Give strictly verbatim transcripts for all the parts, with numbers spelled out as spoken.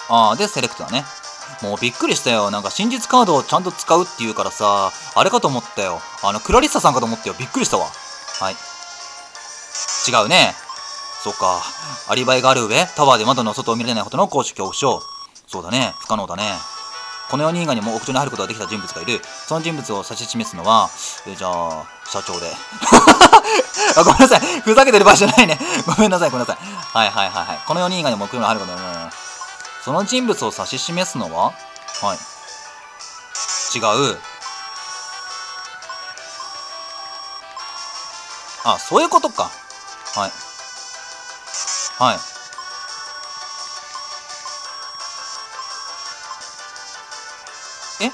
ああ、で、セレクトだね。もうびっくりしたよ。なんか真実カードをちゃんと使うっていうからさ、あれかと思ったよ。あの、クラリッサさんかと思ったよ。びっくりしたわ。はい。違うね。そうか。アリバイがある上、タワーで窓の外を見れないほどの高所恐怖症。そうだね。不可能だね。このよにん以外にも屋上に入ることができた人物がいる。その人物を指し示すのは、えじゃあ、社長で。あ、ごめんなさい。ふざけてる場合じゃないね。ごめんなさい、ごめんなさい。はいはいはいはい。このよにん以外にも屋上に入ることができる。その人物を指し示すのは、はい。違う。あ、そういうことか。はい。はい。え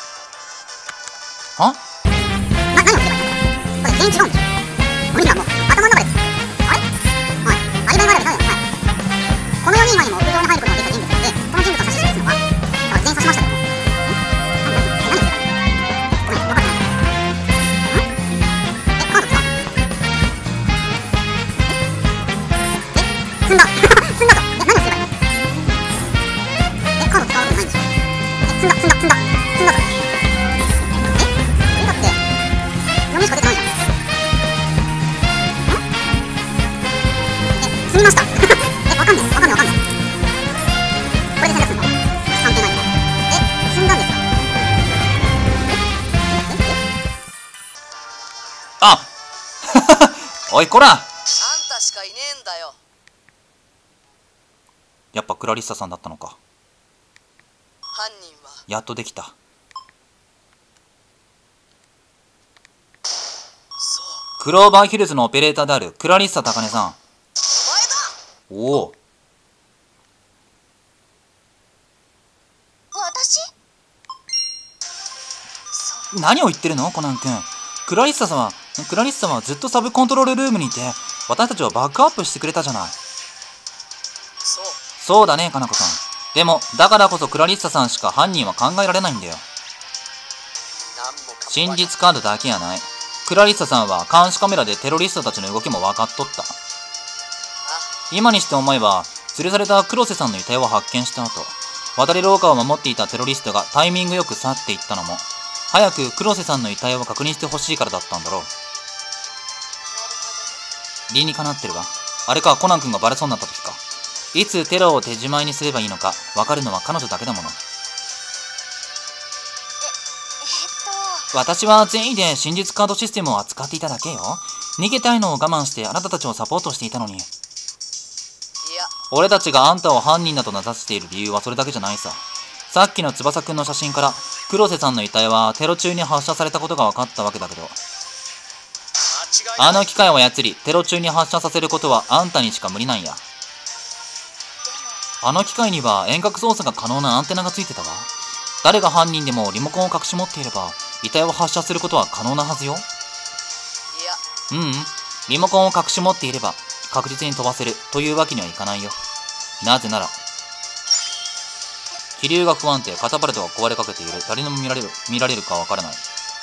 はな、何をすればいいの？これ全員違うんでしょ？俺にはもう頭の中で、あれ？はい。アリバイがあるわけないよ。はい。このよにん以外にも屋上に入ることができた人物がいて、その人物を指し示すのは、だから全員指しましたけども。ん？何？何？何をすればいいの？ごめん、分かってない。ん？え、カード使うの？え？積んだ積んだぞ。え、何をすればいいの？え、カード使うわけないんでしょ？え、積んだ積んだ積んだ積んだぞ。しか出てないじゃん。ん？え、積みました。え、わかんない。わかんないわかんない。これで選択するの？関係ない。え、積んだんですか？え？え？え？あおいこら！あんたしかいねえんだよ。 やっぱクラリッサさんだったのか。 犯人はやっとできた。クローバーヒルズのオペレーターであるクラリッサ高根さん。お前だ。おお。 私？ 何を言ってるのコナン君。クラリッサさんは、クラリッサはずっとサブコントロールルームにいて、私たちをバックアップしてくれたじゃない。 そう。 そうだね、かなこさん。でも、だからこそクラリッサさんしか犯人は考えられないんだよ。真実カードだけやない。クラリッサさんは監視カメラでテロリストたちの動きも分かっとった。今にして思えば、連れされた黒瀬さんの遺体を発見した後、渡り廊下を守っていたテロリストがタイミングよく去っていったのも、早く黒瀬さんの遺体を確認してほしいからだったんだろう。理にかなってるわ。あれか、コナン君がバレそうになった時か。いつテロを手締まいにすればいいのか分かるのは彼女だけだもの。私は善意で真実カードシステムを扱っていただけよ。逃げたいのを我慢してあなたたちをサポートしていたのに。いや、俺たちがあんたを犯人だと名指している理由はそれだけじゃないさ。さっきの翼くんの写真から黒瀬さんの遺体はテロ中に発射されたことが分かったわけだけど、あの機械を操りテロ中に発射させることはあんたにしか無理なんや。あの機械には遠隔操作が可能なアンテナがついてたわ。誰が犯人でもリモコンを隠し持っていれば遺体を発射することは可能なはずよ。いや、ううん、リモコンを隠し持っていれば確実に飛ばせるというわけにはいかないよ。なぜなら気流が不安定、カタパルトが壊れかけている、誰にも見られる見られるかわからない。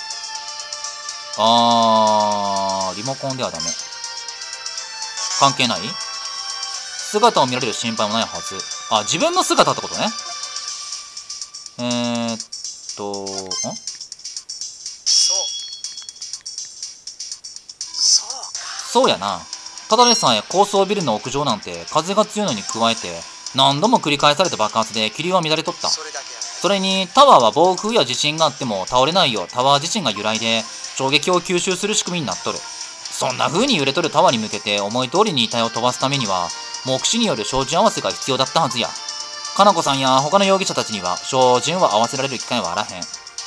あー、リモコンではダメ。関係ない？姿を見られる心配もないはず。あ、自分の姿ってことね。えーっと、ん？そうやな。ただでさえ高層ビルの屋上なんて風が強いのに加えて何度も繰り返された爆発で気流は乱れとった。それにタワーは暴風や地震があっても倒れないようタワー自身が揺らいで衝撃を吸収する仕組みになっとる。そんな風に揺れとるタワーに向けて思い通りに遺体を飛ばすためには目視による照準合わせが必要だったはずや。かなこさんや他の容疑者たちには照準を合わせられる機会はあらへん。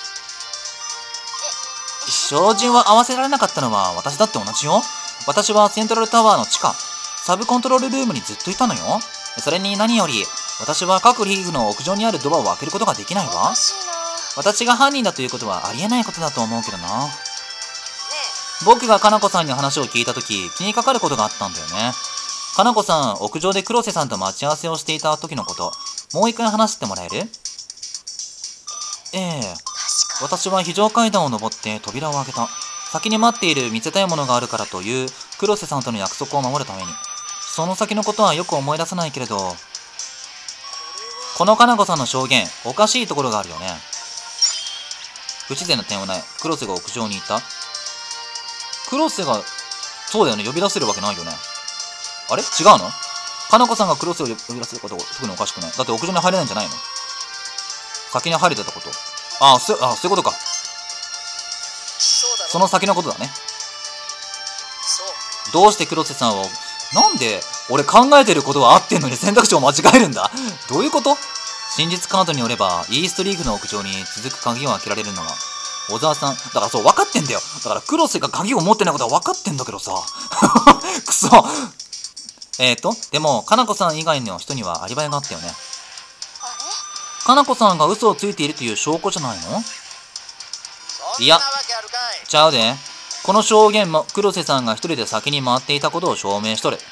照準を合わせられなかったのは私だって同じよ。私はセントラルタワーの地下、サブコントロールルームにずっといたのよ。それに何より、私は各リーグの屋上にあるドアを開けることができないわ。私が犯人だということはありえないことだと思うけどな。僕がかなこさんに話を聞いたとき、気にかかることがあったんだよね。かなこさん、屋上で黒瀬さんと待ち合わせをしていた時のこと、もう一回話してもらえる？ええ。私は非常階段を登って扉を開けた。先に待っている見せたいものがあるからという黒瀬さんとの約束を守るために。その先のことはよく思い出せないけれど、 このかなこさんの証言、おかしいところがあるよね。不自然な点はない。黒瀬が屋上にいた。黒瀬が、そうだよね、呼び出せるわけないよね。あれ違うの？かなこさんが黒瀬を呼び出せること特におかしくない。だって屋上に入れないんじゃないの？先に入れてたこと。ああ、そ、ああ、そういうことか。 そうだろ。 その先のことだね。 そう。 どうして黒瀬さんを、なんで俺考えてることは合ってんのに選択肢を間違えるんだ？どういうこと？真実カードによれば、イーストリーグの屋上に続く鍵を開けられるのは、小沢さん。だからそう、分かってんだよ。だから黒瀬が鍵を持ってないことは分かってんだけどさ。くそ。えーと、でも、かなこさん以外の人にはアリバイがあったよね。 あれ？ かなこさんが嘘をついているという証拠じゃないの？いや、ちゃうで。この証言も黒瀬さんが一人で先に回っていたことを証明しとる。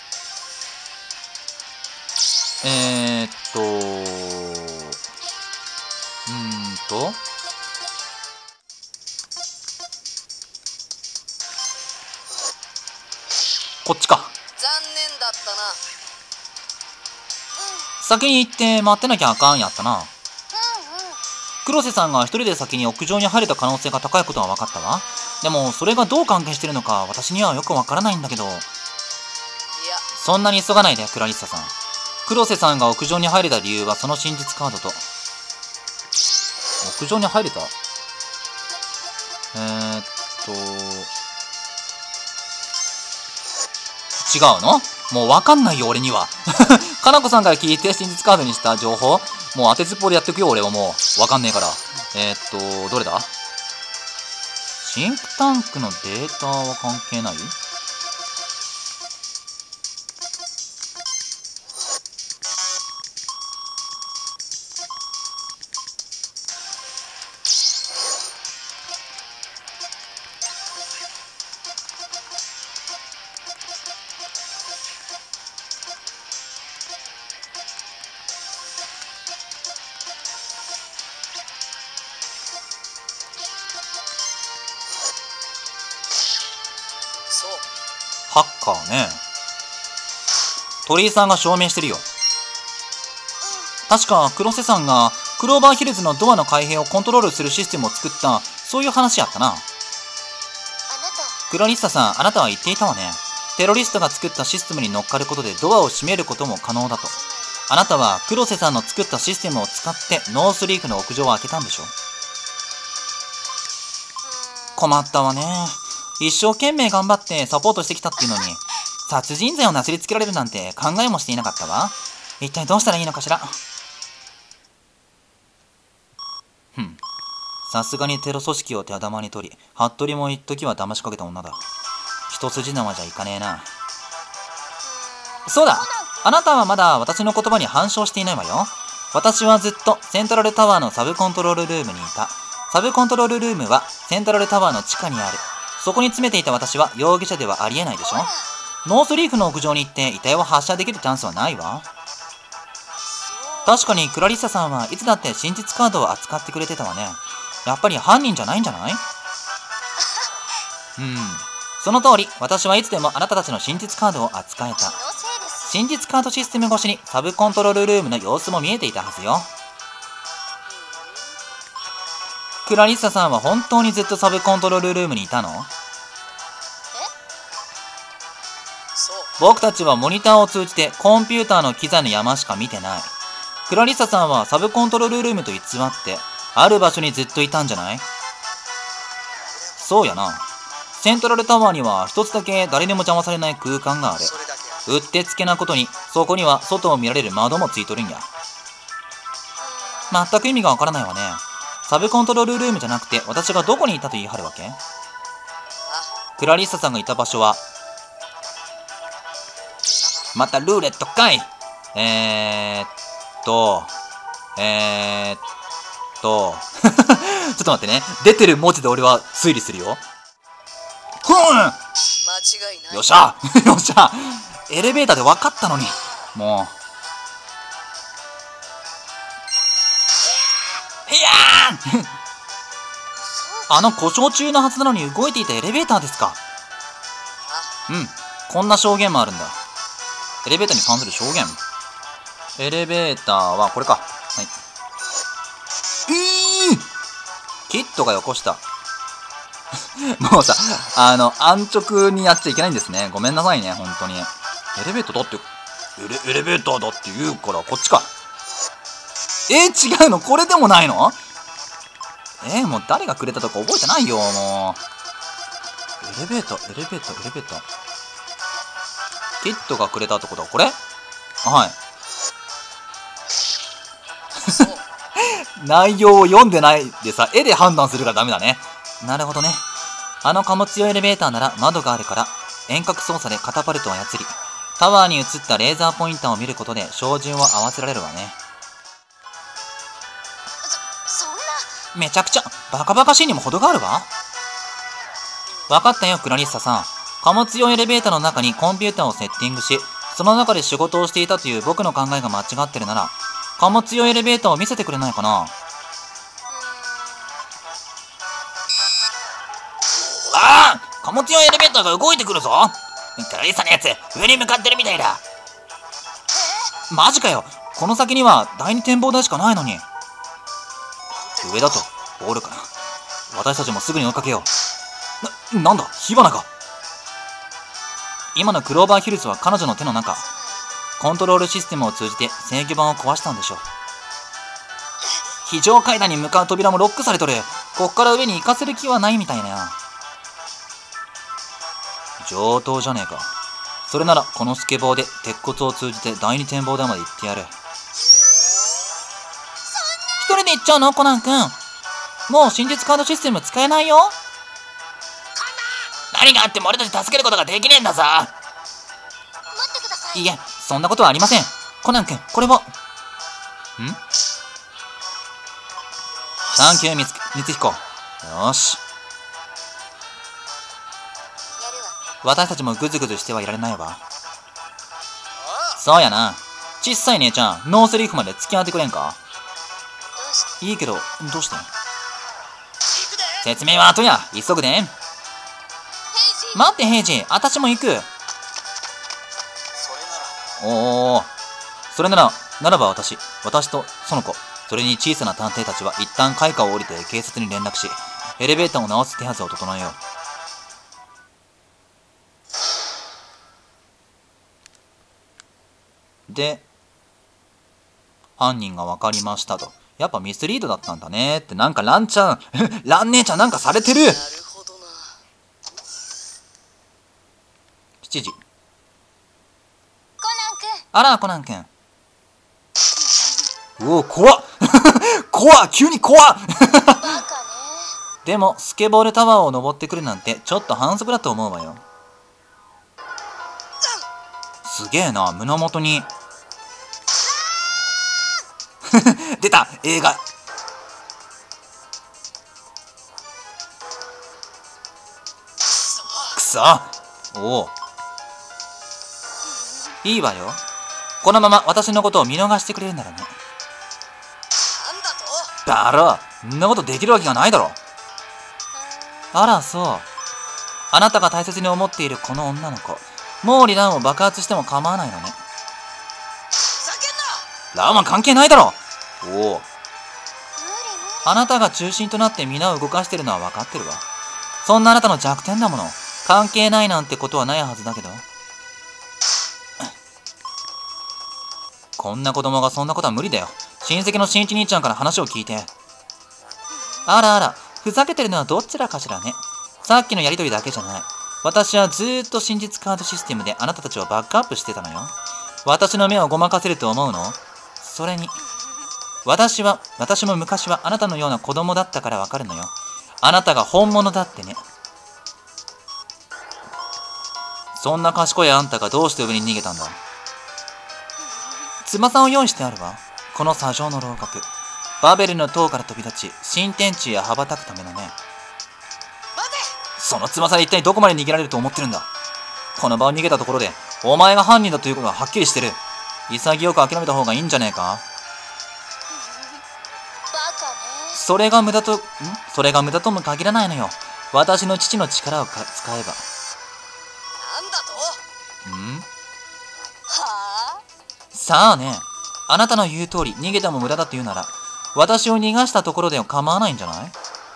えーっと、うーんと、こっちか。 残念だったな。 先に行って待ってなきゃあかんやったな。 うんうん。 黒瀬さんが一人で先に屋上に入れた可能性が高いことは分かったわ。でもそれがどう関係してるのか私にはよく分からないんだけど。 いや、 そんなに急がないで、クラリッサさん。黒瀬さんが屋上に入れた理由はその真実カードと。屋上に入れた？えーっと、違うの？もう分かんないよ俺には。かなこさんから聞いて真実カードにした情報、もう当てずっぽうでやってくよ俺は。もう分かんねえから。えー、っとどれだ？シンクタンクのデータは関係ない？ そう。 ハッカーね。鳥居さんが証明してるよ。確か黒瀬さんがクローバーヒルズのドアの開閉をコントロールするシステムを作った、そういう話やったな。 あなた、 クラリッサさん、あなたは言っていたわね。テロリストが作ったシステムに乗っかることでドアを閉めることも可能だと。あなたは黒瀬さんの作ったシステムを使ってノースリーフの屋上を開けたんでしょ？困ったわね。一生懸命頑張ってサポートしてきたっていうのに、殺人罪をなすりつけられるなんて考えもしていなかったわ。一体どうしたらいいのかしら。ふん。さすがにテロ組織を手玉に取り、服部も一時は騙しかけた女だ。一筋縄じゃいかねえな。そうだ、あなたはまだ私の言葉に反証していないわよ。私はずっとセントラルタワーのサブコントロールルームにいた。サブコントロールルームはセントラルタワーの地下にある。そこに詰めていた私は容疑者ではありえないでしょ。ノースリーフの屋上に行って遺体を発射できるチャンスはないわ。確かにクラリッサさんはいつだって真実カードを扱ってくれてたわね。やっぱり犯人じゃないんじゃない？うん、その通り。私はいつでもあなたたちの真実カードを扱えた。 気のせいです。 真実カードシステム越しにサブコントロールルームの様子も見えていたはずよ。クラリッサさんは本当にずっとサブコントロールルームにいたの？ そう。 僕たちはモニターを通じてコンピューターの機材の山しか見てない。クラリッサさんはサブコントロールルームと偽ってある場所にずっといたんじゃない？そうやな。セントラルタワーには一つだけ誰にも邪魔されない空間がある。 それだけ。 うってつけなことに、そこには外を見られる窓もついとるんや。全く意味がわからないわね。サブコントロールルームじゃなくて私がどこにいたと言い張るわけ？クラリッサさんがいた場所は、またルーレットかい。えーっとえーっとちょっと待ってね。出てる文字で俺は推理するよ。ふん、 間違いない。 よっしゃよっしゃ。エレベーターで分かったのに。もういやーあの故障中のはずなのに動いていたエレベーターですか？うん、こんな証言もあるんだ。エレベーターに関する証言。エレベーターはこれか。 はい。えー、キッドがよこした。もうさ、あの、安直にやっちゃいけないんですね。ごめんなさいね、本当に。エレベーターだって、エレ、エレベーターだって言うから、こっちか。えー、違うの？これでもないの？えー、もう誰がくれたとか覚えてないよ、もう。エレベーター、エレベーター、エレベーター。キッドがくれたってことはこれ？はい。内容を読んでないでさ、絵で判断するからダメだね。なるほどね。あの貨物用エレベーターなら窓があるから、遠隔操作でカタパルトを操り、タワーに映ったレーザーポインターを見ることで照準を合わせられるわね。 そ、そんな。 めちゃくちゃ、バカバカしいにも程があるわ。わかったよ、クラリッサさん。貨物用エレベーターの中にコンピューターをセッティングし、その中で仕事をしていたという僕の考えが間違ってるなら、貨物用エレベーターを見せてくれないかな。ああ、貨物用エレベーターが動いてくるぞ。クラリッサのやつ、上に向かってるみたいだ。マジかよ。この先には第二展望台しかないのに。上だとボールかな。私たちもすぐに追いかけよう。な、なんだ、火花か。今のクローバーヒルズは彼女の手の中。コントロールシステムを通じて制御盤を壊したんでしょう。非常階段に向かう扉もロックされとる。こっから上に行かせる気はないみたいな。上等じゃねえか。それならこのスケボーで鉄骨を通じて第二展望台まで行ってやる。一人で行っちゃうのコナン君。もう真実カードシステム使えないよ。何があっても俺たち助けることができねえんだぞ。 待ってください。 いいえ、そんなことはありません。コナン君、これを。ん？サンキュー、みつ光彦。よーし。 やるわ。 私たちもグズグズしてはいられないわ。そうやな。小さい姉ちゃん、ノーセリフまで付き合ってくれんか？ どうして？ いいけど、どうして？説明は後や。急ぐで。 ヘイジー。 待って、ヘイジ。あたしも行く。 それなら。 おお。それなら、ならば私、私とその子、それに小さな探偵たちは一旦階下を降りて警察に連絡し、エレベーターを直す手はずを整えよう。で、犯人が分かりましたと。やっぱミスリードだったんだねって、なんかランちゃん、ラン姉ちゃんなんかされてる。 なるほどな。 しちじ。 コナン君。 あら、コナン君。うお、怖っ怖っ急に怖っバカね。 でも、スケボールタワーを登ってくるなんて、ちょっと反則だと思うわよ。すげえな、胸元に。出た映画。くそ。おお。いいわよ。このまま私のことを見逃してくれるならね。 なんだと？ だろ、そんなことできるわけがないだろ。あら、そう。あなたが大切に思っているこの女の子、毛利蘭を爆発しても構わないのね。 ふざけんな。 ランは関係ないだろ。おお。 無理無理。 あなたが中心となって皆を動かしてるのは分かってるわ。そんなあなたの弱点だもの。関係ないなんてことはないはずだけど。こんな子供がそんなことは無理だよ。親戚の新一兄ちゃんから話を聞いて。あらあら、ふざけてるのはどちらかしらね。さっきのやりとりだけじゃない。私はずーっと真実カードシステムであなたたちをバックアップしてたのよ。私の目をごまかせると思うの？それに、私は、私も昔はあなたのような子供だったからわかるのよ。あなたが本物だってね。そんな賢いあんたがどうして上に逃げたんだ？翼を用意してあるわ。この砂上の楼閣。バベルの塔から飛び立ち、新天地へ羽ばたくためのね。 待て。 その翼で一体どこまで逃げられると思ってるんだ。この場を逃げたところで、お前が犯人だということがはっきりしてる。潔く諦めた方がいいんじゃねえか？ バカね。 それが無駄と、んそれが無駄とも限らないのよ。私の父の力をか使えば。 なんだと？ んはあ？ さあね。 あなたの言う通り逃げても無駄だと言うなら、私を逃がしたところでは構わないんじゃない？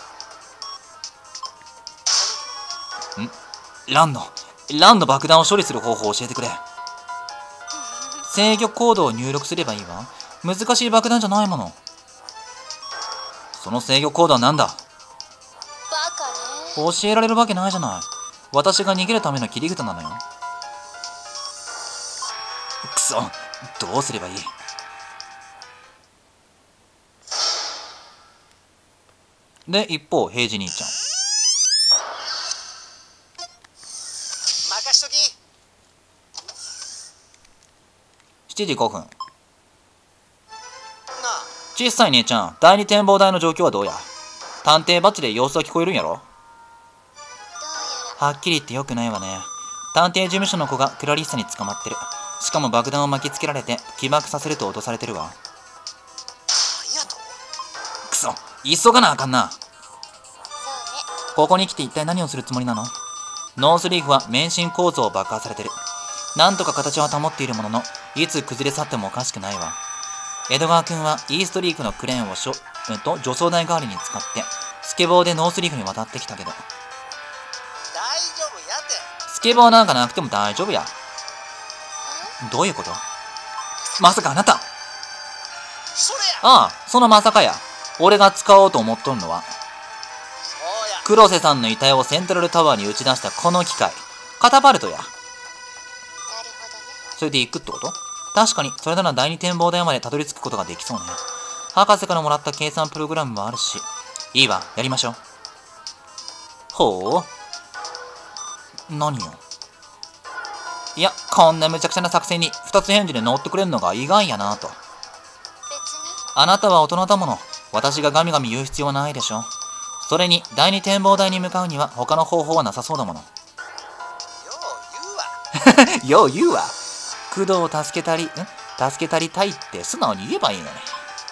ん？ランの、ランの爆弾を処理する方法を教えてくれ。制御コードを入力すればいいわ。難しい爆弾じゃないもの。その制御コードは何だ？ バカ教ね。 えられるわけないじゃない。私が逃げるための切り札なのよ。くそ、どうすればいい？で、一方、平次兄ちゃん。 任しとき。 しちじごふん。 なあ、 小さい姉ちゃん、第二展望台の状況はどうや？探偵バッジで様子は聞こえるんやろ？ どうやはっきり言ってよくないわね。探偵事務所の子がクラリッサに捕まってる。しかも爆弾を巻きつけられて起爆させると脅されてるわ。 ら、なんやと？ くそ、急がなあかんな。 そうね。 ここに来て一体何をするつもりなの？ノースリーフは免震構造を爆破されてる。なんとか形は保っているものの、いつ崩れ去ってもおかしくないわ。江戸川君はイーストリークのクレーンをしょ、うんと助走台代わりに使ってスケボーでノースリーフに渡ってきたけど、 大丈夫やて。 スケボーなんかなくても大丈夫や。どういうこと？まさかあなた？ それや。 ああ、そのまさかや。俺が使おうと思っとるのは、 そうや。 黒瀬さんの遺体をセントラルタワーに打ち出したこの機械、カタパルトや。 なるほどね。 それで行くってこと？確かに、それなら第二展望台までたどり着くことができそうね。博士からもらった計算プログラムもあるし、いいわ、やりましょう。ほう。何よ。いや、こんな無茶苦茶な作戦に二つ返事で乗ってくれるのが意外やなと。 別に。 あなたは大人だもの。私がガミガミ言う必要はないでしょ。それに、第二展望台に向かうには他の方法はなさそうだもの。 よう言うわ。 よう言うわ。工藤を助けたり、ん助けたりたいって素直に言えばいいのに。 それよ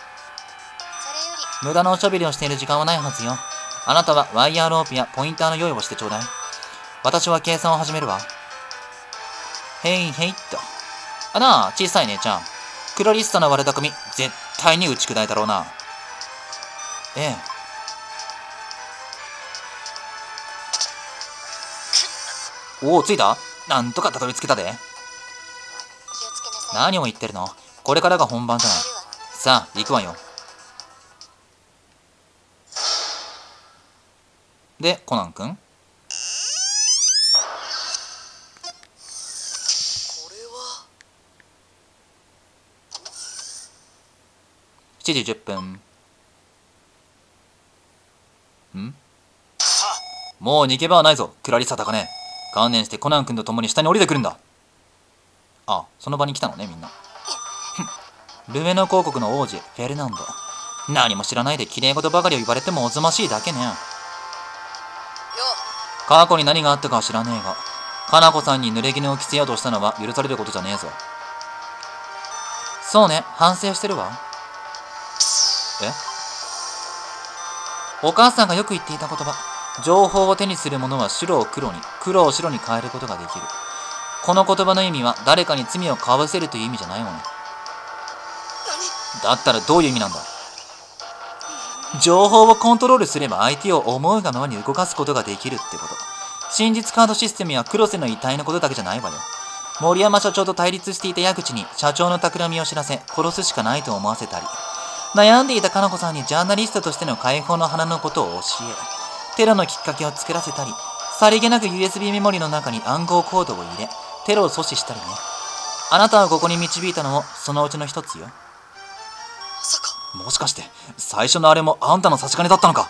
無駄なおしゃべりをしている時間はないはずよ。あなたはワイヤーロープやポインターの用意をしてちょうだい。私は計算を始めるわ。へいへいっと。あなあ、小さい姉ちゃん。クラリッサの悪巧み、絶対に打ち砕いたろうな。ええ。おお、着いた？なんとかたどり着けたで。 り、気をつけなさい。 何を言ってるの？これからが本番じゃない。 やるわ。 さあ、行くわよ。で、コナン君？ これは。 しちじじゅっぷん。ん？ さあ、 もう逃げ場はないぞ、クラリッサ高根。観念してコナン君と共に下に降りてくるんだ。あ、その場に来たのね、みんな。ルメノ公国の王子、フェルナンド。何も知らないで綺麗事ばかりを言われてもおぞましいだけね。 よ過去に何があったかは知らねえが、かな子さんに濡れ衣を着せようとしたのは許されることじゃねえぞ。そうね、反省してるわ。え？お母さんがよく言っていた言葉。情報を手にする者は白を黒に、黒を白に変えることができる。この言葉の意味は誰かに罪をかぶせるという意味じゃないもの。だったらどういう意味なんだ？情報をコントロールすれば相手を思うがままに動かすことができるってこと。真実カードシステムや黒瀬の遺体のことだけじゃないわよ。森山社長と対立していた矢口に社長の企みを知らせ殺すしかないと思わせたり、悩んでいたかな子さんにジャーナリストとしての解放の花のことを教え、テロのきっかけを作らせたり、さりげなく ユーエスビー メモリの中に暗号コードを入れ、テロを阻止したりね。あなたをここに導いたのもそのうちの一つよ。 まさか。 もしかして最初のあれもあんたの差し金だったのか？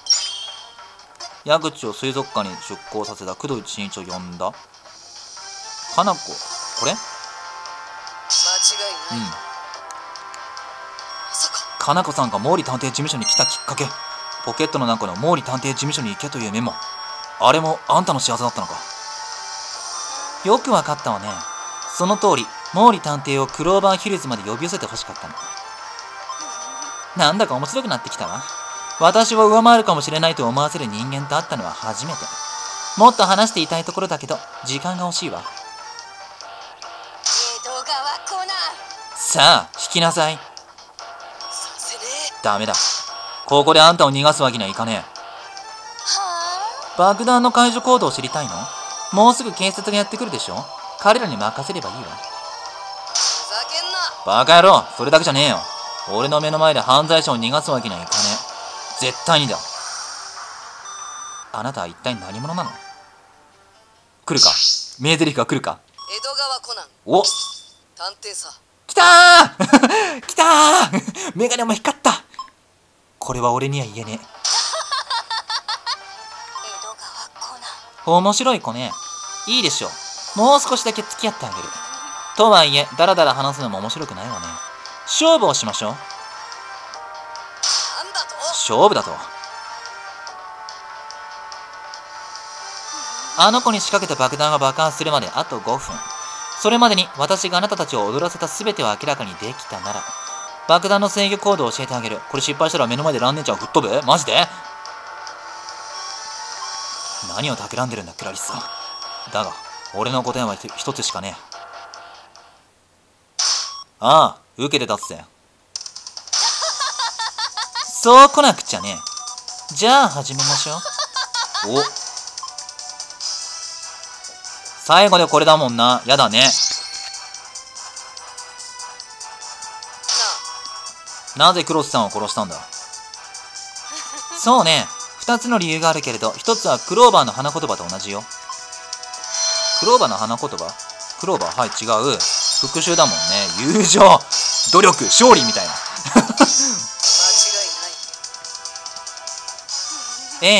矢口を水族館に出向させた工藤新一を呼んだ。かな子、これ？ 間違いない。 うん。 まさか。 かな子さんが毛利探偵事務所に来たきっかけ、ポケットの中の毛利探偵事務所に行けというメモ、あれもあんたの仕業だったのか？よくわかったわね。その通り、毛利探偵をクローバーヒルズまで呼び寄せてほしかったの。なんだか面白くなってきたわ。私を上回るかもしれないと思わせる人間と会ったのは初めて。もっと話していたいところだけど、時間が欲しいわ。 江戸川コナン。 さあ、 聞きなさい。 させねえ。 ダメだ。ここであんたを逃がすわけにはいかねえ。 は爆弾の解除コードを知りたいの？もうすぐ警察がやってくるでしょ。彼らに任せればいいわ。 あ、ふざけんな。 バカ野郎、それだけじゃねえよ。俺の目の前で犯罪者を逃がすわけにはいかねえ。絶対にだ。あなたは一体何者なの？来るか？名台詞が来るか？ 江戸川コナン。 お、 探偵さ。 来たー来たーメガネも光った。これは俺には言えねえ。 江戸川コナン。 面白い子ね。いいでしょう。もう少しだけ付き合ってあげる。とはいえ、だらだら話すのも面白くないわね。勝負をしましょう。 なんだと？ 勝負だと。あの子に仕掛けた爆弾が爆発するまであとごふん。それまでに私があなたたちを踊らせた全てを明らかにできたなら、爆弾の制御コードを教えてあげる。これ失敗したら目の前でランネちゃんを吹っ飛ぶ？マジで？何を企んでるんだ、クラリッサ。だが、俺の答えは一つしかねえ。ああ、受けて立つぜ。そう来なくちゃね。じゃあ始めましょう。お、最後でこれだもんな。やだね。なぜクロスさんを殺したんだ？そうね、二つの理由があるけれど、一つはクローバーの花言葉と同じよ。クローバーの花言葉？クローバー、はい、違う。復讐だもんね。友情、努力、勝利みたいな。 間違いない。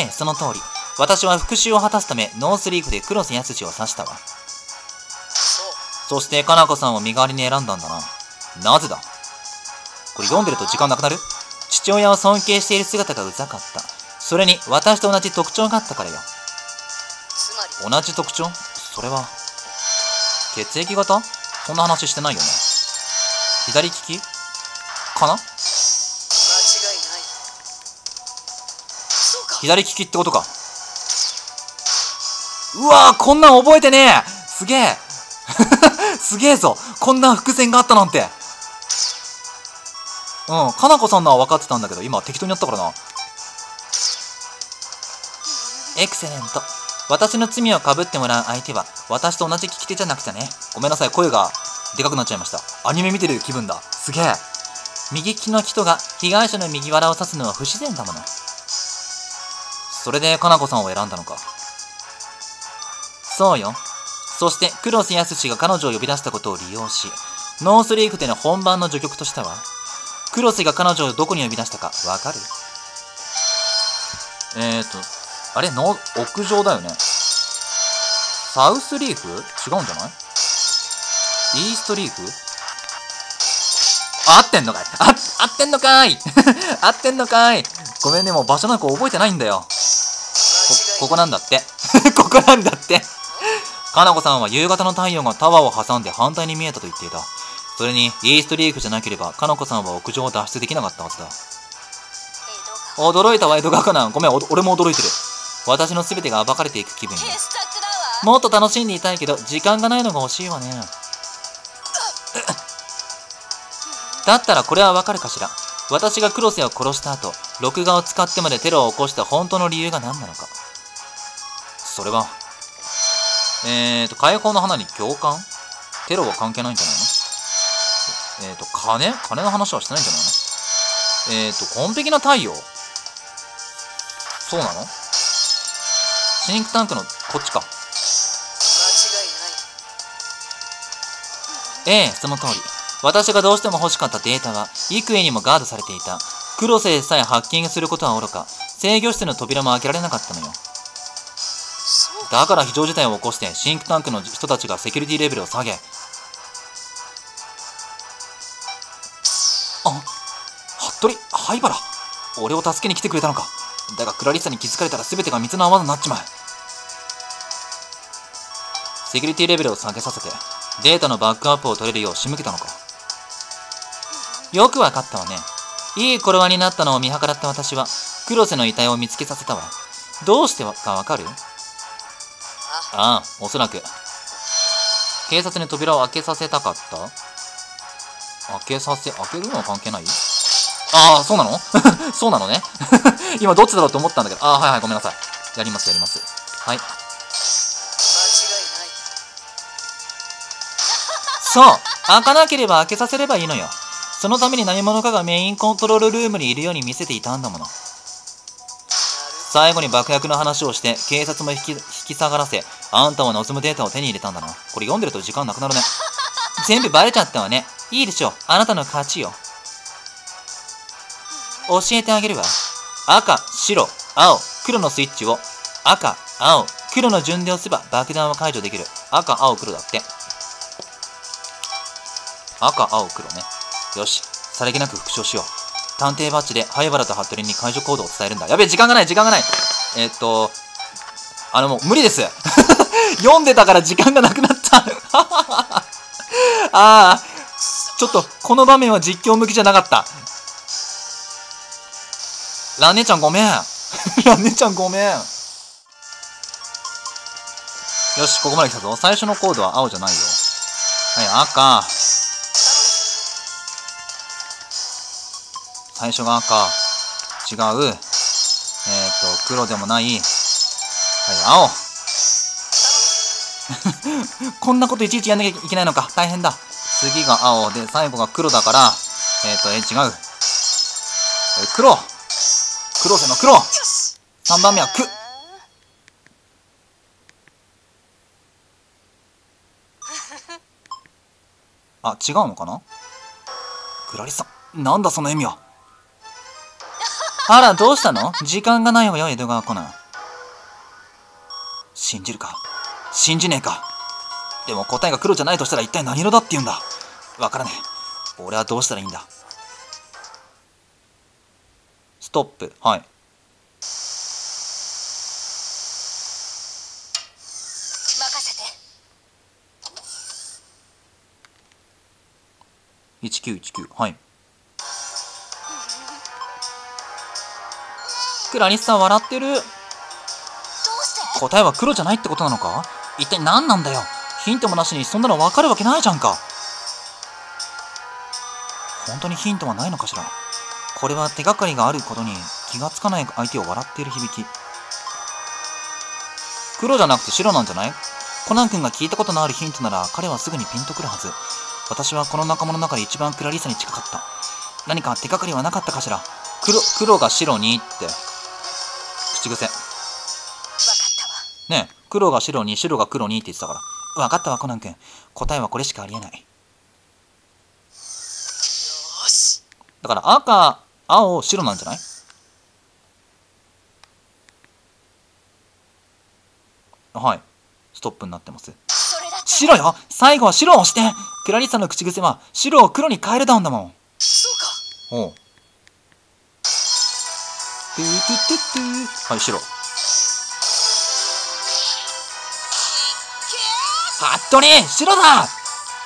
ええ、その通り。私は復讐を果たすため、ノースリーフで黒瀬康を刺したわ。 そう。 そして、かなこさんを身代わりに選んだんだな。なぜだ？これ読んでると時間なくなる？父親を尊敬している姿がうざかった。それに、私と同じ特徴があったからよ。 つまり同じ特徴？それは、血液型？そんな話してないよね。左利きかな？ 間違いない。そうか。 左利きってことか。うわー、こんなん覚えてねえ。すげえ。すげえぞ。こんな伏線があったなんて。うん、かなこさんのは分かってたんだけど、今適当にやったからな。エクセレント。私の罪をかぶってもらう相手は、私と同じ利き手じゃなくてね。ごめんなさい、声がでかくなっちゃいました。アニメ見てる気分だ。すげえ。右利きの人が被害者の右腹を刺すのは不自然だもの。それでかなこさんを選んだのか。そうよ。そして黒瀬康が彼女を呼び出したことを利用し、ノースリーフでの本番の序曲としたわ。黒瀬が彼女をどこに呼び出したかわかる？えーと、あれの屋上だよね。サウスリーフ？違うんじゃない？イーストリーフ？合ってんのかい？あ、合ってんのかい合ってんのかい。ごめんね、もう場所なんか覚えてないんだよ。こ、ここなんだって。ここなんだって。かなこさんは夕方の太陽がタワーを挟んで反対に見えたと言っていた。それに、イーストリーフじゃなければ、かなこさんは屋上を脱出できなかったはずだ。驚いたわ、江戸川コナン。ごめん、俺も驚いてる。私の全てが暴かれていく気分に。 傑作だわ。 もっと楽しんでいたいけど、時間がないのが欲しいわね。だったらこれはわかるかしら。私が黒瀬を殺した後、録画を使ってまでテロを起こした本当の理由が何なのか。それは、えーと、解放の花に共感？テロは関係ないんじゃないの？えーと、金？金の話はしてないんじゃないの？えーと、紺碧な太陽？そうなの？シンクタンクのこっちか。 間違いない。 ええ、その通り。私がどうしても欲しかったデータは幾重にもガードされていた。黒瀬さえハッキングすることはおろか、制御室の扉も開けられなかったのよ。 そうだから非常事態を起こしてシンクタンクの人たちがセキュリティレベルを下げ、あ、服部、灰原、俺を助けに来てくれたのか。だがクラリッサに気づかれたら全てが水の泡になっちまう。セキュリティレベルを下げさせてデータのバックアップを取れるよう仕向けたのか。よくわかったわね。いい頃合いになったのを見計らった私は黒瀬の遺体を見つけさせたわ。どうしてかわかる？ああ、おそらく警察に扉を開けさせたかった。 開けさせ、開けるのは関係ない？ああ、そうなのそうなのね。今どっちだろうと思ったんだけど。ああ、はいはい、ごめんなさい。やります、やります。はい。 間違いない。 そう、開かなければ開けさせればいいのよ。そのために何者かがメインコントロールルームにいるように見せていたんだもの。最後に爆薬の話をして警察も引き引き下がらせ、あんたは望むデータを手に入れたんだな。これ読んでると時間なくなるね。全部バレちゃったわね。いいでしょう、あなたの勝ちよ。教えてあげるわ。赤、白、青、黒のスイッチを赤、青、黒の順で押せば爆弾を解除できる。赤、青、黒だって。赤、青、黒ね。よし、さりげなく復唱しよう。探偵バッジで灰原と服部に解除コードを伝えるんだ。やべえ、時間がない、時間がない。えー、っと、あのもう無理です。読んでたから時間がなくなった。ああ、ちょっとこの場面は実況向きじゃなかった。ラン姉ちゃんごめん。ラン姉ちゃんごめん。よし、ここまで来たぞ。最初のコードは青じゃないよ。はい、赤。最初が赤。違う。えっ、ー、と、黒でもない。はい、青。こんなこといちいちやんなきゃいけないのか。大変だ。次が青で、最後が黒だから、えっ、ー、と、え、違う。え、黒。黒瀬の黒。さんばんめはく。あ、違うのかな。クラリスさん、なんだその笑みは。あら、どうしたの？時間がないわよ、江戸川コナン。信じるか信じねえか。でも答えが黒じゃないとしたら一体何色だって言うんだ。わからねえ。俺はどうしたらいいんだ。ストップ。はい。 任せて。 いちきゅういちきゅう。はい。クラリスさん笑ってる。 どうして答えは黒じゃないってことなのか。一体何なんだよ。ヒントもなしにそんなの分かるわけないじゃんか。本当にヒントはないのかしら。これは手がかりがあることに気がつかない相手を笑っている響き。黒じゃなくて白なんじゃない？コナン君が聞いたことのあるヒントなら彼はすぐにピンとくるはず。私はこの仲間の中で一番クラリサに近かった。何か手がかりはなかったかしら。黒、黒が白にって口癖。 分かったわ。 ねえ、黒が白に白が黒にって言ってたから。分かったわコナン君。答えはこれしかありえない。 よし。 だから赤、青、白なんじゃない？はい。ストップになってます。 それだった。 白よ。最後は白を押して。クラリッサの口癖は白を黒に変えるだんだもん。 そうか。 おう。トゥトゥトゥトゥ。はい、白。服部、白だ。 あ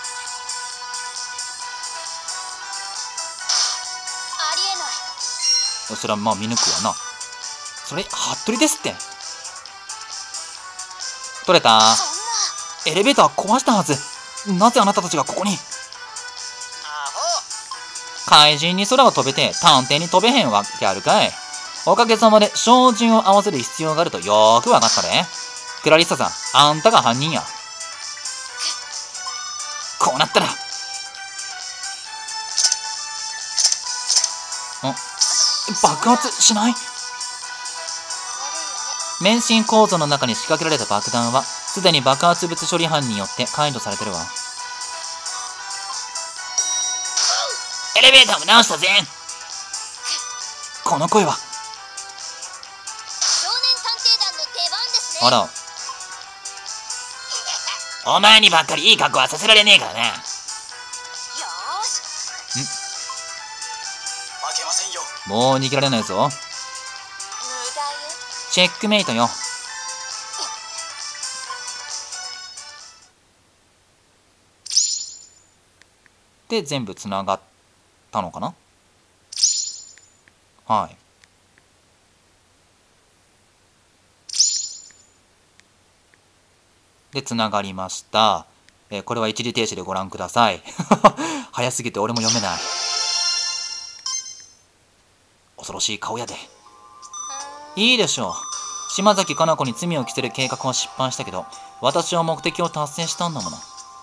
りえない。 それはまあ見抜くわな。それ服部ですって。取れた。 そんな。 エレベーター壊したはず。なぜあなたたちがここに。 ア怪人に空を飛べて探偵に飛べへんわけあるかい。おかげさまで照準を合わせる必要があるとよーくわかったね。クラリッサさん、あんたが犯人や。こうなったらん爆発しない？免震構造の中に仕掛けられた爆弾はすでに爆発物処理班によって解除されてるわ。エレベーターも直したぜ。この声は。 少年探偵団の出番ですね。 あら。お前にばっかりいい格好はさせられねえからな。 よーし。 ん？ 負けませんよ。 もう逃げられないぞ。 無駄よ。 チェックメイトよ。で全部つながったのかな。はい。でつながりました。えー、これは一時停止でご覧ください。 早すぎて俺も読めない。恐ろしい顔やで。いいでしょう。島崎かな子に罪を着せる計画は失敗したけど、私は目的を達成したんだもの。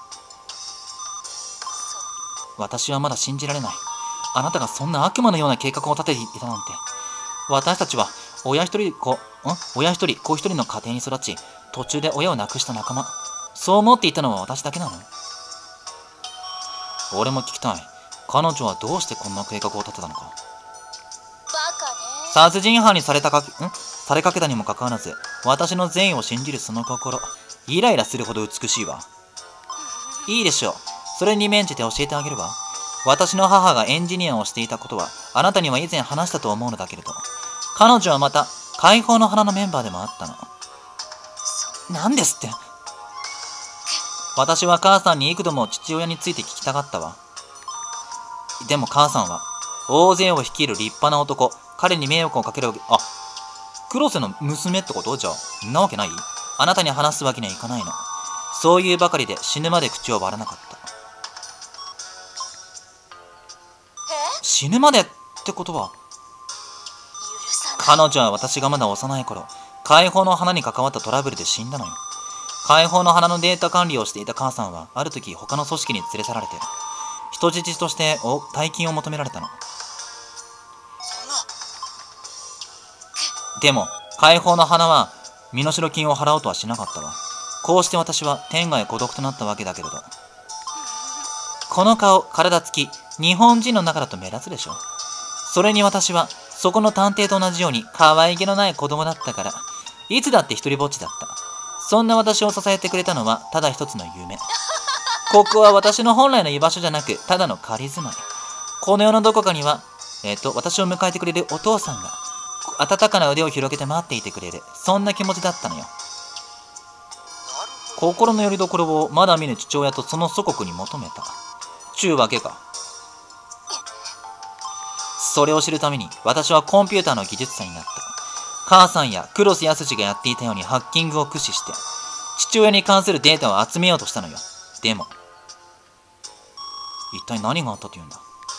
私はまだ信じられない。あなたがそんな悪魔のような計画を立てていたなんて。私たちは親一人子、ん親一人子一人の家庭に育ち、途中で親を亡くした仲間。そう思っていたのは私だけなの？俺も聞きたい。彼女はどうしてこんな計画を立てたのか。 バカね。 殺人犯にされたかけ、んされかけたにもかかわらず、私の善意を信じるその心、イライラするほど美しいわ。いいでしょう。それに免じて教えてあげるわ。私の母がエンジニアをしていたことは、あなたには以前話したと思うのだけれど、彼女はまた、解放の花のメンバーでもあったの。なんですって。私は母さんに幾度も父親について聞きたかったわ。でも母さんは、大勢を率いる立派な男、彼に迷惑をかけるわけ、あ、黒瀬の娘ってこと？じゃあ、んなわけない？あなたに話すわけにはいかないの。そういうばかりで死ぬまで口を割らなかった。死ぬまでってことは、彼女は私がまだ幼い頃、解放の花に関わったトラブルで死んだのよ。解放の花のデータ管理をしていた母さんは、ある時他の組織に連れ去られて、人質として大金を求められたの。でも、解放の花は身代金を払おうとはしなかったわ。こうして私は天涯孤独となったわけだけれど。この顔、体つき、日本人の中だと目立つでしょ。それに私は、そこの探偵と同じように可愛げのない子供だったから、いつだって一人ぼっちだった。そんな私を支えてくれたのは、ただ一つの夢。ここは私の本来の居場所じゃなく、ただの仮住まい。この世のどこかには、えっと、私を迎えてくれるお父さんが、温かな腕を広げて待っていてくれる。そんな気持ちだったのよ。心の拠り所をまだ見ぬ父親とその祖国に求めた。ちゅうわけか。それを知るために私はコンピューターの技術者になった。母さんや黒瀬康がやっていたようにハッキングを駆使して父親に関するデータを集めようとしたのよ。でも一体何があったというんだ。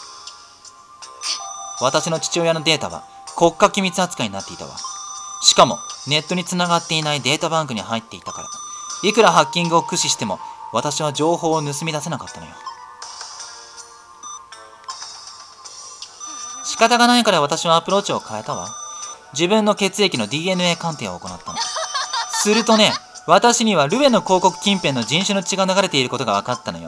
私の父親のデータは国家機密扱いになっていたわ。しかもネットにつながっていないデータバンクに入っていたから、いくらハッキングを駆使しても私は情報を盗み出せなかったのよ。仕方がないから私はアプローチを変えたわ。自分の血液の ディーエヌエー 鑑定を行ったの。するとね、私にはルエの広告近辺の人種の血が流れていることが分かったのよ。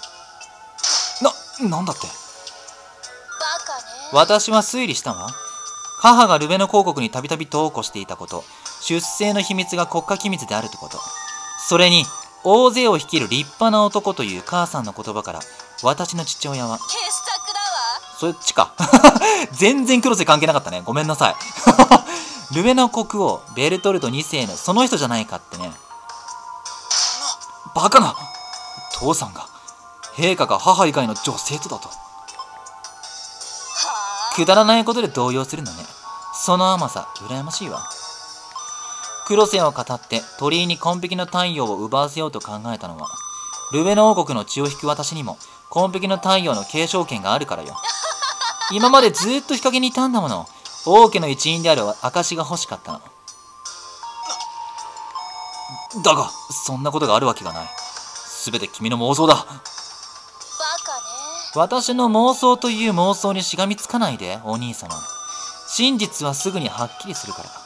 な、なんだって。 バカね。 私は推理したわ。母がルベの広告にたびたび投稿していたこと、出生の秘密が国家機密であるってこと、それに大勢を率いる立派な男という母さんの言葉から、私の父親は傑作だわ。 そっちか。全然黒瀬関係なかったね。ごめんなさい。ルベの国王ベルトルトにせいのその人じゃないかってね。バカな。父さんが陛下が母以外の女性とだと。くだらないことで動揺するのね。その甘さ羨ましいわ。黒瀬を語って鳥居に紺碧の太陽を奪わせようと考えたのは、ルベの王国の血を引く私にも紺碧の太陽の継承権があるからよ。今までずっと日陰にいたんだもの。王家の一員である証が欲しかったの。だがそんなことがあるわけがない。すべて君の妄想だ。 バカね。 私の妄想という妄想にしがみつかないで、お兄様。真実はすぐにはっきりするから。